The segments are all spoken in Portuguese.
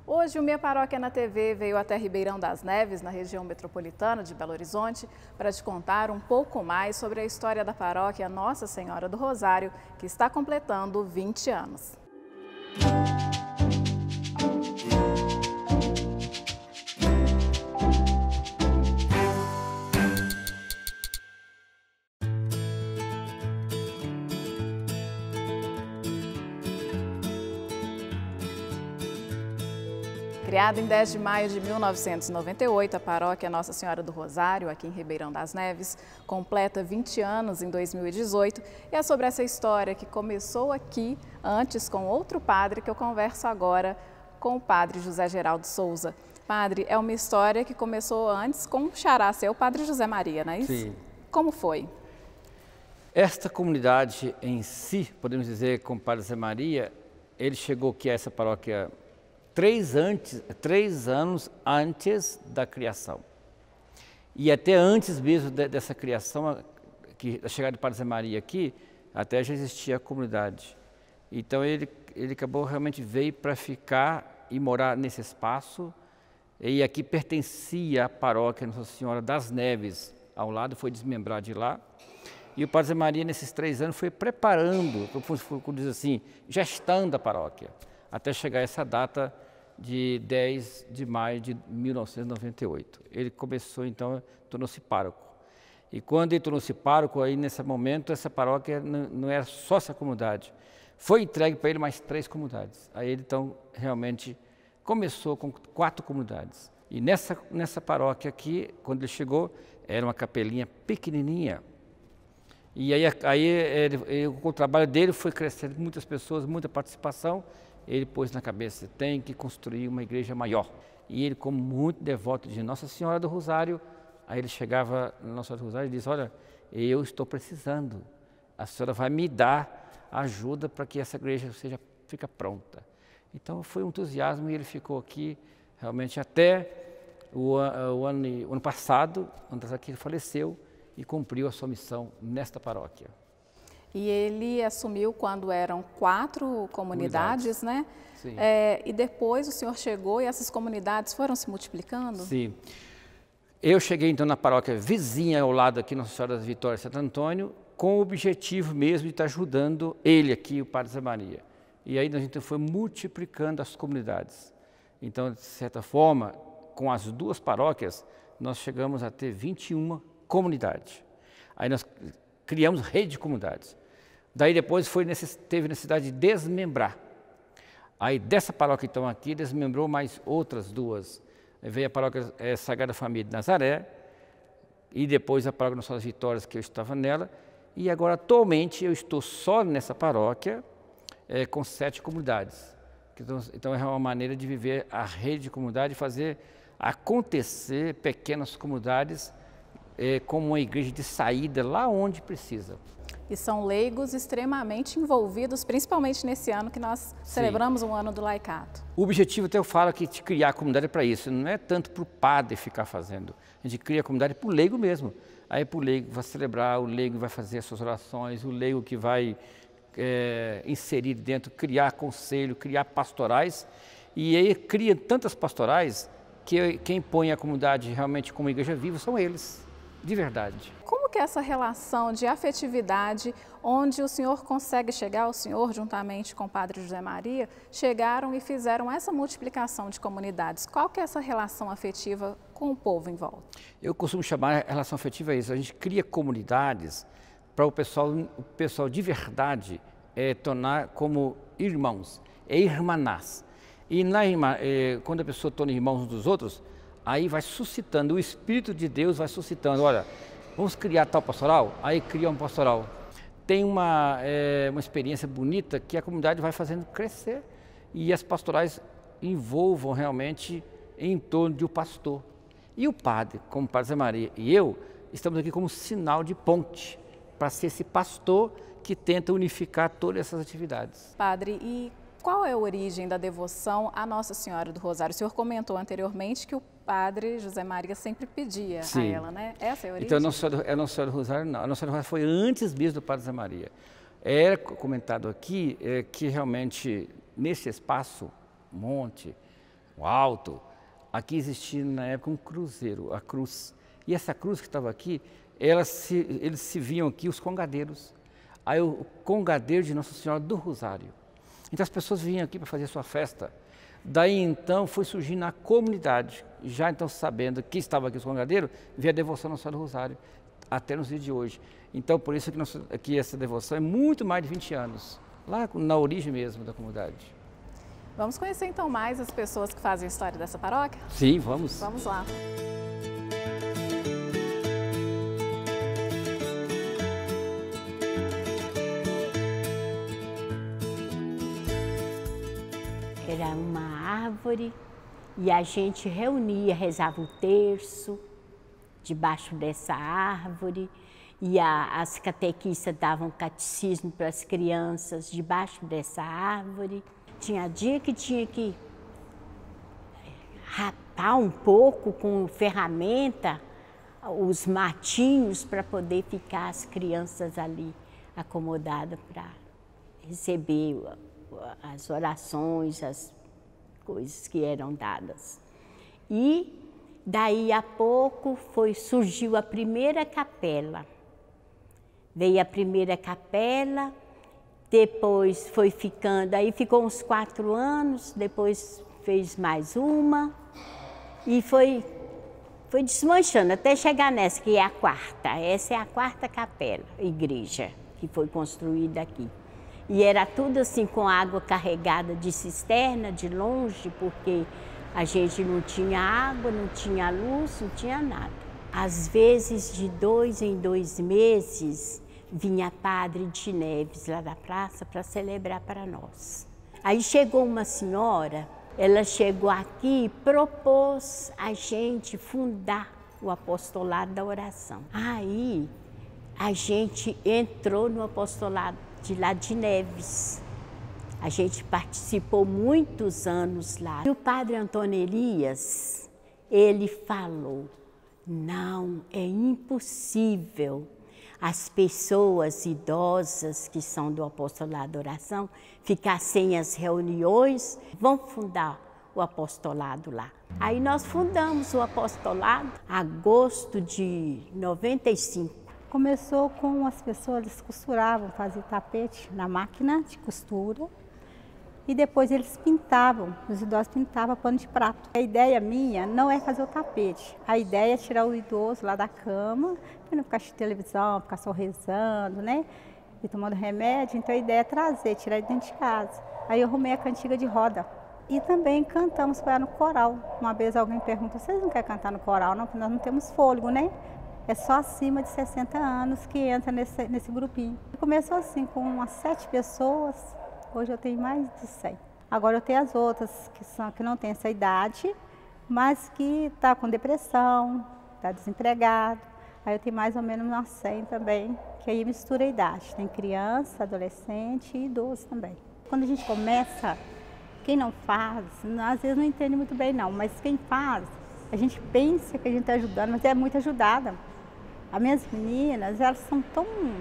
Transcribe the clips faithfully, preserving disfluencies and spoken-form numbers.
Hoje, o Minha Paróquia na T V veio até Ribeirão das Neves, na região metropolitana de Belo Horizonte, para te contar um pouco mais sobre a história da paróquia Nossa Senhora do Rosário, que está completando vinte anos. Criada em dez de maio de mil novecentos e noventa e oito, a paróquia Nossa Senhora do Rosário, aqui em Ribeirão das Neves, completa vinte anos em dois mil e dezoito. E é sobre essa história que começou aqui, antes com outro padre, que eu converso agora com o padre José Geraldo Souza. Padre, é uma história que começou antes com o xará seu, o padre José Maria, não é isso? Sim. Como foi? Esta comunidade em si, podemos dizer, com o padre José Maria, ele chegou aqui a essa paróquia Três, antes, três anos antes da criação. E até antes mesmo de, dessa criação, que, da chegada do Padre José Maria aqui, até já existia a comunidade. Então ele, ele acabou realmente veio para ficar e morar nesse espaço. E aqui pertencia à paróquia Nossa Senhora das Neves, ao lado, foi desmembrado de lá. E o Padre José Maria, nesses três anos, foi preparando, como diz assim, gestando a paróquia, até chegar a essa data de dez de maio de mil novecentos e noventa e oito. Ele começou, então, tornou-se pároco. E quando ele tornou-se pároco, aí nesse momento, essa paróquia não, não era só essa comunidade. Foi entregue para ele mais três comunidades. Aí ele, então, realmente começou com quatro comunidades. E nessa, nessa paróquia aqui, quando ele chegou, era uma capelinha pequenininha. E aí, aí ele, ele, o trabalho dele foi crescendo, muitas pessoas, muita participação. Ele pôs na cabeça, tem que construir uma igreja maior. E ele, como muito devoto de Nossa Senhora do Rosário, aí ele chegava na Nossa Senhora do Rosário e disse, olha, eu estou precisando, a senhora vai me dar ajuda para que essa igreja seja, fique pronta. Então foi um entusiasmo e ele ficou aqui realmente até o, o, ano, o ano passado, quando aqui ele faleceu e cumpriu a sua missão nesta paróquia. E ele assumiu quando eram quatro comunidades, comunidades. né? Sim. É, e depois o senhor chegou e essas comunidades foram se multiplicando? Sim. Eu cheguei então na paróquia vizinha ao lado aqui, Nossa Senhora das Vitórias, Santo Antônio, com o objetivo mesmo de estar ajudando ele aqui, o Padre José Maria. E aí a gente foi multiplicando as comunidades. Então, de certa forma, com as duas paróquias, nós chegamos a ter vinte e uma comunidades. Aí nós criamos rede de comunidades. Daí depois foi necess... teve necessidade de desmembrar. Aí dessa paróquia então aqui, desmembrou mais outras duas. Aí veio a paróquia é, Sagrada Família de Nazaré, e depois a paróquia Nossa Senhora das Vitórias, que eu estava nela. E agora atualmente eu estou só nessa paróquia, é, com sete comunidades. Então, então é uma maneira de viver a rede de comunidade, fazer acontecer pequenas comunidades, É, como uma igreja de saída lá onde precisa. E são leigos extremamente envolvidos, principalmente nesse ano que nós Sim. celebramos o ano do laicato. O objetivo, até eu falo, que de criar a comunidade é para isso, não é tanto para o padre ficar fazendo, a gente cria a comunidade para o leigo mesmo. Aí para o leigo vai celebrar, o leigo vai fazer as suas orações, o leigo que vai é, inserir dentro, criar conselho, criar pastorais, e aí cria tantas pastorais que quem põe a comunidade realmente como igreja viva são eles. De verdade. Como que é essa relação de afetividade, onde o senhor consegue chegar, o senhor juntamente com o Padre José Maria, chegaram e fizeram essa multiplicação de comunidades? Qual que é essa relação afetiva com o povo em volta? Eu costumo chamar a relação afetiva isso, a gente cria comunidades para o pessoal, o pessoal de verdade é, tornar como irmãos, é irmanás. E na, é, quando a pessoa torna irmãos uns dos outros, aí vai suscitando, o Espírito de Deus vai suscitando, olha, vamos criar tal pastoral? Aí cria um pastoral. Tem uma, é, uma experiência bonita que a comunidade vai fazendo crescer e as pastorais envolvam realmente em torno de um pastor. E o padre, como o Padre José Maria e eu, estamos aqui como sinal de ponte para ser esse pastor que tenta unificar todas essas atividades. Padre, e qual é a origem da devoção à Nossa Senhora do Rosário? O senhor comentou anteriormente que o Padre José Maria sempre pedia Sim. a ela, né? Essa é a origem? Então, a Nossa Senhora, a Nossa Senhora do Rosário não. A Nossa Senhora do Rosário foi antes mesmo do Padre José Maria. Era comentado aqui é, que realmente nesse espaço, monte, o alto, aqui existia na época um cruzeiro, a cruz. E essa cruz que estava aqui, elas se, eles se viam aqui, os congadeiros. Aí o congadeiro de Nossa Senhora do Rosário. Então as pessoas vinham aqui para fazer sua festa. Daí então foi surgindo a comunidade, já então sabendo que estava aqui os congadeiros, veio a devoção à Nossa Senhora do Rosário, até nos dias de hoje. Então por isso que, nós, que essa devoção é muito mais de vinte anos, lá na origem mesmo da comunidade. Vamos conhecer então mais as pessoas que fazem a história dessa paróquia? Sim, vamos. Vamos lá. Era uma árvore e a gente reunia, rezava o terço debaixo dessa árvore e a, as catequistas davam catecismo para as crianças debaixo dessa árvore. Tinha dia que tinha que rapar um pouco com ferramenta os matinhos para poder ficar as crianças ali acomodadas para receber as orações, as coisas que eram dadas. E daí a pouco foi, surgiu a primeira capela. Veio a primeira capela, depois foi ficando, aí ficou uns quatro anos, depois fez mais uma e foi, foi desmanchando até chegar nessa, que é a quarta. Essa é a quarta capela, igreja, que foi construída aqui. E era tudo assim com água carregada de cisterna, de longe, porque a gente não tinha água, não tinha luz, não tinha nada. Às vezes, de dois em dois meses, vinha Padre de Neves lá da praça para celebrar para nós. Aí chegou uma senhora, ela chegou aqui e propôs a gente fundar o apostolado da oração. Aí a gente entrou no apostolado de lá de Neves. A gente participou muitos anos lá. E o Padre Antônio Elias, ele falou, não, é impossível as pessoas idosas que são do apostolado da oração ficar sem as reuniões, vão fundar o apostolado lá. Aí nós fundamos o apostolado em agosto de noventa e cinco. Começou com as pessoas, eles costuravam, faziam tapete na máquina de costura e depois eles pintavam, os idosos pintavam pano de prato. A ideia minha não é fazer o tapete, a ideia é tirar o idoso lá da cama, para não ficar assistindo televisão, ficar só rezando, né? E tomando remédio, então a ideia é trazer, tirar ele dentro de casa. Aí eu arrumei a cantiga de roda. E também cantamos para ela no coral. Uma vez alguém perguntou, vocês não querem cantar no coral? Não, porque nós não temos fôlego, né? É só acima de sessenta anos que entra nesse, nesse grupinho. Começou assim, com umas sete pessoas, hoje eu tenho mais de cem. Agora eu tenho as outras que, são, que não têm essa idade, mas que está com depressão, está desempregado. Aí eu tenho mais ou menos umas cem também, que aí mistura a idade. Tem criança, adolescente e idoso também. Quando a gente começa, quem não faz, às vezes não entende muito bem não, mas quem faz, a gente pensa que a gente está ajudando, mas é muito ajudada. As minhas meninas, elas são tão,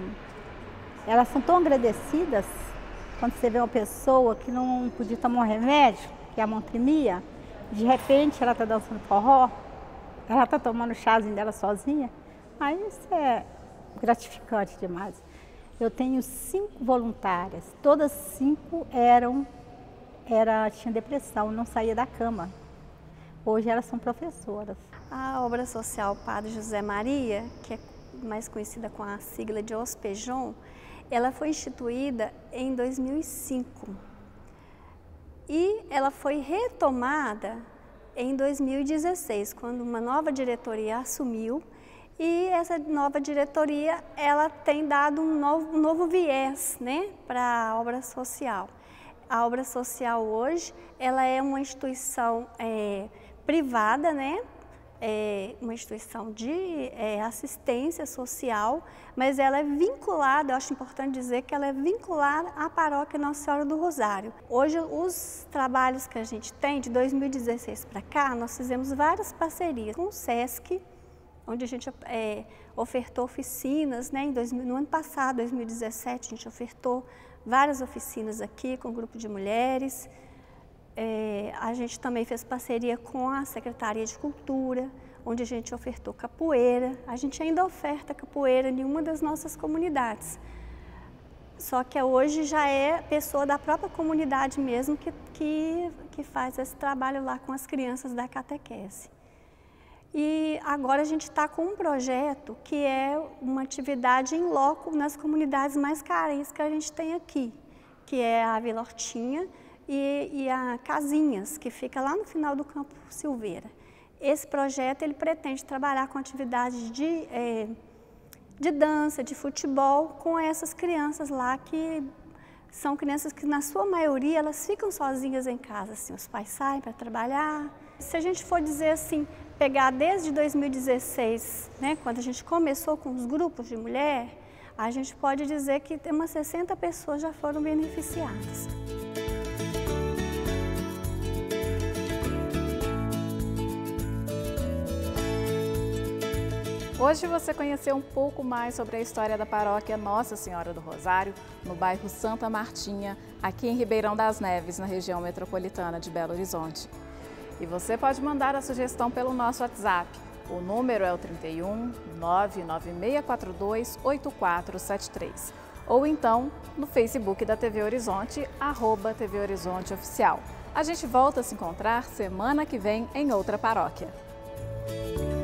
elas são tão agradecidas quando você vê uma pessoa que não podia tomar um remédio, que é a montrimia, de repente ela está dançando forró, ela está tomando o chazinho dela sozinha, aí isso é gratificante demais. Eu tenho cinco voluntárias, todas cinco eram, era, tinham depressão, não saía da cama. Hoje elas são professoras. A obra social Padre José Maria, que é mais conhecida com a sigla de OSPEJON, ela foi instituída em dois mil e cinco e ela foi retomada em dois mil e dezesseis, quando uma nova diretoria assumiu, e essa nova diretoria ela tem dado um novo, um novo viés, né, para a obra social. A obra social hoje ela é uma instituição é, privada, né? É uma instituição de é, assistência social, mas ela é vinculada, eu acho importante dizer que ela é vinculada à paróquia Nossa Senhora do Rosário. Hoje, os trabalhos que a gente tem, de dois mil e dezesseis para cá, nós fizemos várias parcerias com o SESC, onde a gente é, ofertou oficinas, né? Em dois mil, no ano passado, dois mil e dezessete, a gente ofertou várias oficinas aqui com um grupo de mulheres. É, a gente também fez parceria com a Secretaria de Cultura, onde a gente ofertou capoeira. A gente ainda oferta capoeira em uma das nossas comunidades. Só que hoje já é pessoa da própria comunidade mesmo que, que, que faz esse trabalho lá com as crianças da catequese. E agora a gente está com um projeto que é uma atividade em loco nas comunidades mais carentes que a gente tem aqui, que é a Vila Hortinha e, e a Casinhas, que fica lá no final do Campo Silveira. Esse projeto ele pretende trabalhar com atividades de, é, de dança, de futebol, com essas crianças lá que são crianças que, na sua maioria, elas ficam sozinhas em casa, assim, os pais saem para trabalhar. Se a gente for dizer assim, pegar desde dois mil e dezesseis, né, quando a gente começou com os grupos de mulher, a gente pode dizer que umas sessenta pessoas já foram beneficiadas. Hoje você conheceu um pouco mais sobre a história da paróquia Nossa Senhora do Rosário, no bairro Santa Martinha, aqui em Ribeirão das Neves, na região metropolitana de Belo Horizonte. E você pode mandar a sugestão pelo nosso WhatsApp. O número é o trinta e um, nove nove seis quatro dois, oito quatro sete três. Ou então no Facebook da T V Horizonte, arroba T V Horizonte Oficial. A gente volta a se encontrar semana que vem em outra paróquia.